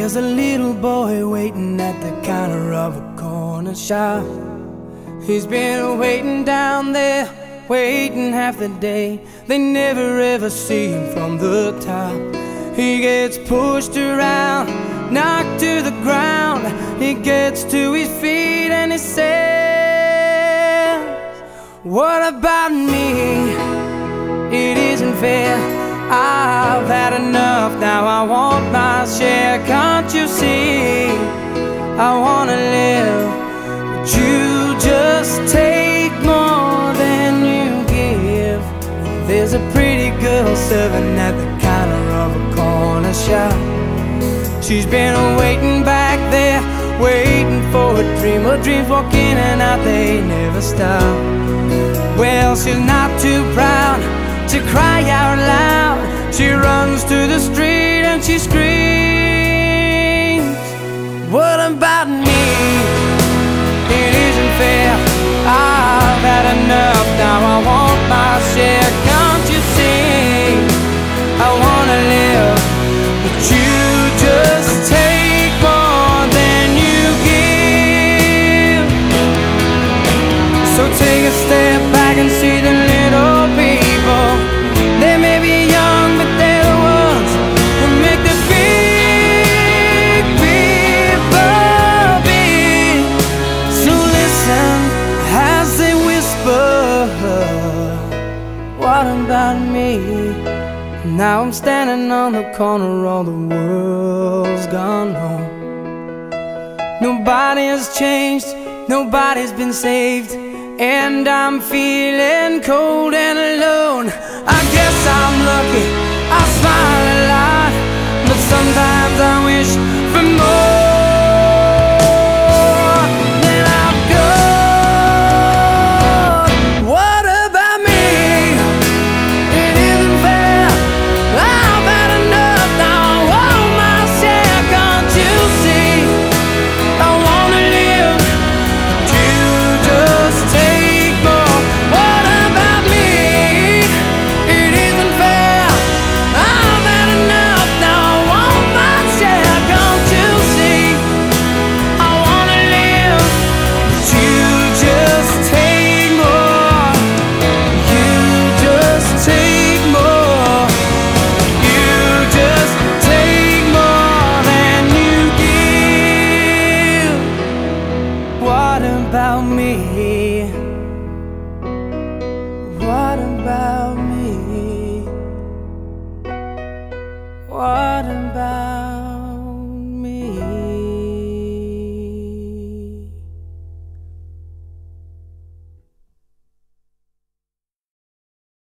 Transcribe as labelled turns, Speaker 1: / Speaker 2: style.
Speaker 1: There's a little boy waiting at the counter of a corner shop. He's been waiting down there, waiting half the day. They never ever see him from the top. He gets pushed around, knocked to the ground. He gets to his feet and he says, what about me? It isn't fair. I've had enough, now I want my share. Can't you see? I wanna live, but you just take more than you give. There's a pretty girl serving at the counter of a corner shop. She's been waiting back there, waiting for a dream. Her dreams walk in and out, they never stop. Well, she's not too proud to cry out loud. She runs to the street and she screams, what about me? It isn't fair. I've had enough, now I want my share. Can't you see? I wanna live, but you just take more than you give. So take a step back and see the little people. They may be young, but they're the ones who make the big people big. So listen as they whisper, what about me? Now I'm standing on the corner, all the world's gone home. Nobody has changed, nobody's been saved, and I'm feeling cold and alone. I guess I'm lucky, I smile a lot, but sometimes I wish for more than I've got. What about me? It isn't fair. I've had enough, now I want my share. Can't you see? I wanna live, but you just take more. What about me? It isn't fair. I've had enough, now I want my share. Can't you see? I wanna live, but you just take more. You just take more. You just take more than you give. What about me? What about me? What about